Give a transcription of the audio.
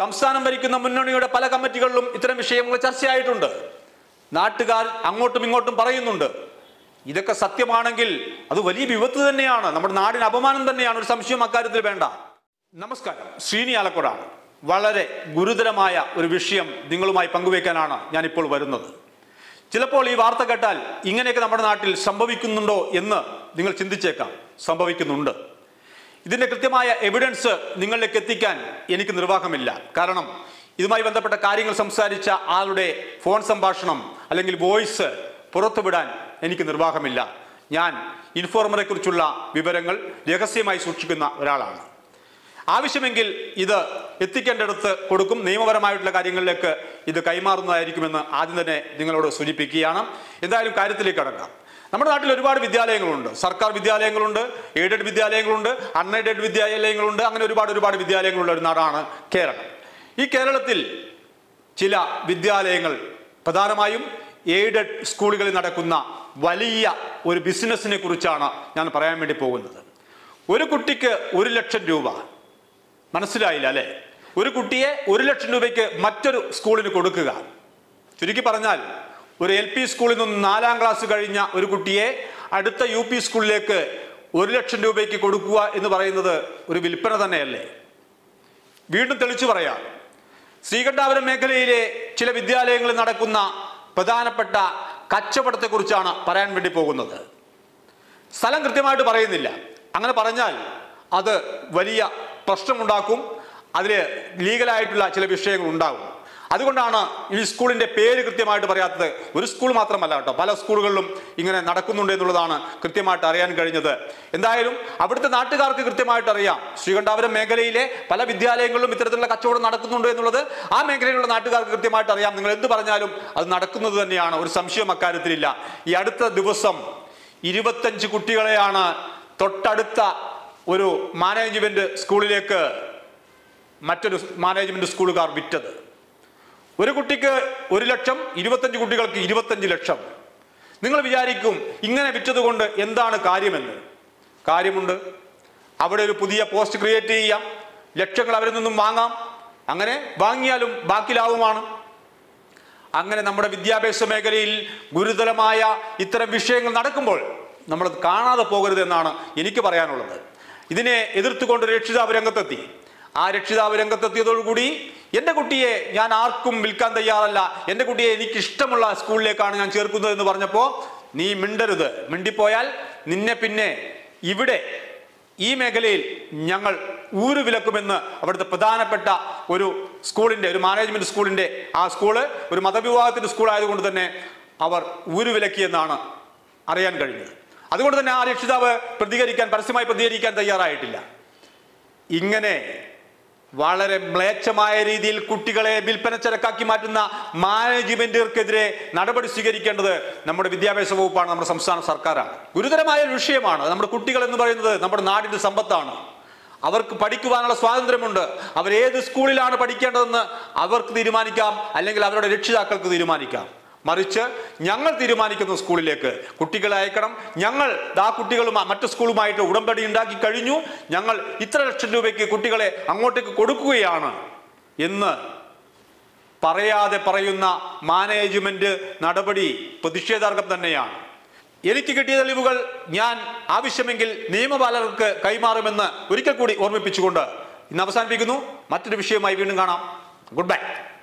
സംസ്ഥാനം ഭരിക്കുന്ന മുന്നണിയുടെ പല കമ്മിറ്റികളിലും ഇത്തരം വിഷയങ്ങൾ ചർച്ചയായിട്ടുണ്ട്. നാട്ടുകാർ അങ്ങോട്ടും ഇങ്ങോട്ടും പറയുന്നുണ്ട്. ഇതൊക്കെ സത്യമാണെങ്കിൽ അത് വലിയ വിപത്ത് തന്നെയാണ്, നമ്മുടെ നാടിന് അപമാനം തന്നെയാണ്, ഒരു സംശയം അക്കാര്യത്തിൽ വേണ്ട. നമസ്കാരം, ശ്രീനി ആലക്കോടാണ്. വളരെ ഗുരുതരമായ ഒരു വിഷയം നിങ്ങളുമായി പങ്കുവയ്ക്കാനാണ് ഞാനിപ്പോൾ വരുന്നത്. ചിലപ്പോൾ ഈ വാർത്ത കേട്ടാൽ ഇങ്ങനെയൊക്കെ നമ്മുടെ നാട്ടിൽ സംഭവിക്കുന്നുണ്ടോ എന്ന് നിങ്ങൾ ചിന്തിച്ചേക്കാം. സംഭവിക്കുന്നുണ്ട്. ഇതിൻ്റെ കൃത്യമായ എവിഡൻസ് നിങ്ങളിലേക്ക് എത്തിക്കാൻ എനിക്ക് നിർവാഹമില്ല. കാരണം ഇതുമായി ബന്ധപ്പെട്ട കാര്യങ്ങൾ സംസാരിച്ച ആളുടെ ഫോൺ സംഭാഷണം അല്ലെങ്കിൽ വോയിസ് പുറത്തുവിടാൻ എനിക്ക് നിർവാഹമില്ല. ഞാൻ ഇൻഫോർമറെ കുറിച്ചുള്ള വിവരങ്ങൾ രഹസ്യമായി സൂക്ഷിക്കുന്ന ഒരാളാണ്. ആവശ്യമെങ്കിൽ ഇത് എത്തിക്കേണ്ടടുത്ത് കൊടുക്കും. നിയമപരമായിട്ടുള്ള കാര്യങ്ങളിലേക്ക് ഇത് കൈമാറുന്നതായിരിക്കുമെന്ന് ആദ്യം തന്നെ നിങ്ങളോട് സൂചിപ്പിക്കുകയാണ്. എന്തായാലും കാര്യത്തിലേക്ക് കടക്കാം. നമ്മുടെ നാട്ടിൽ ഒരുപാട് വിദ്യാലയങ്ങളുണ്ട്. സർക്കാർ വിദ്യാലയങ്ങളുണ്ട്, എയ്ഡഡ് വിദ്യാലയങ്ങളുണ്ട്, അൺഎയ്ഡഡ് വിദ്യാലയങ്ങളുണ്ട്. അങ്ങനെ ഒരുപാട് വിദ്യാലയങ്ങളുള്ള ഒരു നാടാണ് കേരളം. ഈ കേരളത്തിൽ ചില വിദ്യാലയങ്ങൾ, പ്രധാനമായും എയ്ഡഡ് സ്കൂളുകളിൽ നടക്കുന്ന വലിയ ഒരു ബിസിനസ്സിനെ കുറിച്ചാണ് ഞാൻ പറയാൻ വേണ്ടി പോകുന്നത്. ഒരു കുട്ടിക്ക് 1 ലക്ഷം രൂപ, മനസ്സിലായില്ല അല്ലേ? ഒരു കുട്ടിയെ 1 ലക്ഷം രൂപയ്ക്ക് മറ്റൊരു സ്കൂളിന് കൊടുക്കുക. ചുരുക്കി പറഞ്ഞാൽ ഒരു LP സ്കൂളിൽ നിന്ന് 4ാം ക്ലാസ് കഴിഞ്ഞ ഒരു കുട്ടിയെ അടുത്ത UP സ്കൂളിലേക്ക് 1 ലക്ഷം രൂപയ്ക്ക് കൊടുക്കുക എന്ന് പറയുന്നത് ഒരു വിൽപ്പന തന്നെയല്ലേ? വീണ്ടും തെളിച്ചു പറയാം. ശ്രീകണ്ഠാപുരം മേഖലയിലെ ചില വിദ്യാലയങ്ങളിൽ നടക്കുന്ന പ്രധാനപ്പെട്ട കച്ചവടത്തെക്കുറിച്ചാണ് പറയാൻ വേണ്ടി പോകുന്നത്. സ്ഥലം കൃത്യമായിട്ട് പറയുന്നില്ല. അങ്ങനെ പറഞ്ഞാൽ അത് വലിയ പ്രശ്നമുണ്ടാക്കും. അതിൽ ലീഗലായിട്ടുള്ള ചില വിഷയങ്ങൾ ഉണ്ടാകും. അതുകൊണ്ടാണ് ഈ സ്കൂളിൻ്റെ പേര് കൃത്യമായിട്ട് പറയാത്തത്. ഒരു സ്കൂൾ മാത്രമല്ല കേട്ടോ, പല സ്കൂളുകളിലും ഇങ്ങനെ നടക്കുന്നുണ്ട് എന്നുള്ളതാണ് കൃത്യമായിട്ട് അറിയാൻ കഴിഞ്ഞത്. എന്തായാലും അവിടുത്തെ നാട്ടുകാർക്ക് കൃത്യമായിട്ട് അറിയാം, ശ്രീകണ്ഠാപുരം മേഖലയിലെ പല വിദ്യാലയങ്ങളിലും ഇത്തരത്തിലുള്ള കച്ചവടം നടക്കുന്നുണ്ട് എന്നുള്ളത് ആ മേഖലയിലുള്ള നാട്ടുകാർക്ക് കൃത്യമായിട്ട് അറിയാം. നിങ്ങൾ എന്ത് പറഞ്ഞാലും അത് നടക്കുന്നത് തന്നെയാണ്, ഒരു സംശയം അക്കാര്യത്തിലില്ല. ഈ അടുത്ത ദിവസം 25 കുട്ടികളെയാണ് തൊട്ടടുത്ത ഒരു മാനേജ്മെന്റ് സ്കൂളിലേക്ക് മറ്റൊരു മാനേജ്മെന്റ് സ്കൂളുകാർ വിറ്റത്. ഒരു കുട്ടിക്ക് 1 ലക്ഷം, 25 കുട്ടികൾക്ക് 25 ലക്ഷം. നിങ്ങൾ വിചാരിക്കും ഇങ്ങനെ വിറ്റത് കൊണ്ട് എന്താണ് കാര്യമെന്ന്. കാര്യമുണ്ട്. അവിടെ ഒരു പുതിയ പോസ്റ്റ് ക്രിയേറ്റ് ചെയ്യാം, ലക്ഷങ്ങൾ അവരിൽ നിന്നും വാങ്ങാം. അങ്ങനെ വാങ്ങിയാലും ബാക്കി ലാഭമാണ്. അങ്ങനെ നമ്മുടെ വിദ്യാഭ്യാസ മേഖലയിൽ ഗുരുതരമായ ഇത്തരം വിഷയങ്ങൾ നടക്കുമ്പോൾ നമ്മളത് കാണാതെ പോകരുത് എന്നാണ് എനിക്ക് പറയാനുള്ളത്. ഇതിനെ എതിർത്തുകൊണ്ട് രക്ഷിതാവ് രംഗത്തെത്തി. ആ രക്ഷിതാവ് രംഗത്തെത്തിയതോടുകൂടി എൻ്റെ കുട്ടിയെ ഞാൻ ആർക്കും വിൽക്കാൻ തയ്യാറല്ല, എൻ്റെ കുട്ടിയെ എനിക്ക് ഇഷ്ടമുള്ള സ്കൂളിലേക്കാണ് ഞാൻ ചേർക്കുന്നത് എന്ന് പറഞ്ഞപ്പോൾ നീ മിണ്ടരുത്, മിണ്ടിപ്പോയാൽ നിന്നെ പിന്നെ ഇവിടെ ഈ മേഖലയിൽ ഞങ്ങൾ ഊരുവിലക്കുമെന്ന് അവിടുത്തെ പ്രധാനപ്പെട്ട ഒരു സ്കൂളിൻ്റെ, ഒരു മാനേജ്മെന്റ് സ്കൂളിൻ്റെ, ആ സ്കൂള് ഒരു മതവിഭാഗത്തിൻ്റെ സ്കൂളായതുകൊണ്ട് തന്നെ അവർ ഊരുവിലക്കിയെന്നാണ് അറിയാൻ കഴിഞ്ഞത്. അതുകൊണ്ട് തന്നെ ആ രക്ഷിതാവ് പരസ്യമായി പ്രതികരിക്കാൻ തയ്യാറായിട്ടില്ല. ഇങ്ങനെ വളരെ മ്ലേച്ഛമായ രീതിയിൽ കുട്ടികളെ വിൽപ്പന ചരക്കാക്കി മാറ്റുന്ന മാനേജ്മെന്റുകൾക്കെതിരെ നടപടി സ്വീകരിക്കേണ്ടത് നമ്മുടെ വിദ്യാഭ്യാസ വകുപ്പാണ്, നമ്മുടെ സംസ്ഥാന സർക്കാരാണ്. ഗുരുതരമായ ഒരു വിഷയമാണ്. നമ്മുടെ കുട്ടികൾ എന്ന് പറയുന്നത് നമ്മുടെ നാടിന്റെ സമ്പത്താണ്. അവർക്ക് പഠിക്കുവാനുള്ള സ്വാതന്ത്ര്യമുണ്ട്. അവരേത് സ്കൂളിലാണ് പഠിക്കേണ്ടതെന്ന് അവർക്ക് തീരുമാനിക്കാം, അല്ലെങ്കിൽ അവരുടെ രക്ഷിതാക്കൾക്ക് തീരുമാനിക്കാം. മറിച്ച് ഞങ്ങൾ തീരുമാനിക്കുന്ന സ്കൂളിലേക്ക് കുട്ടികളെ അയക്കണം. ഞങ്ങൾ ആ കുട്ടികളും മറ്റു സ്കൂളുമായിട്ട് ഉടമ്പടി ഉണ്ടാക്കി കഴിഞ്ഞു, ഞങ്ങൾ ഇത്ര ലക്ഷം രൂപയ്ക്ക് കുട്ടികളെ അങ്ങോട്ടേക്ക് കൊടുക്കുകയാണ് എന്ന് പറയാതെ പറയുന്ന മാനേജ്മെന്റ് നടപടി പ്രതിഷേധാർഹം തന്നെയാണ്. എനിക്ക് കിട്ടിയ തെളിവുകൾ ഞാൻ ആവശ്യമെങ്കിൽ നിയമപാലകർക്ക് കൈമാറുമെന്ന് ഒരിക്കൽ കൂടി ഓർമ്മിപ്പിച്ചുകൊണ്ട് ഇന്ന് അവസാനിപ്പിക്കുന്നു. മറ്റൊരു വിഷയവുമായി വീണ്ടും കാണാം. Good by.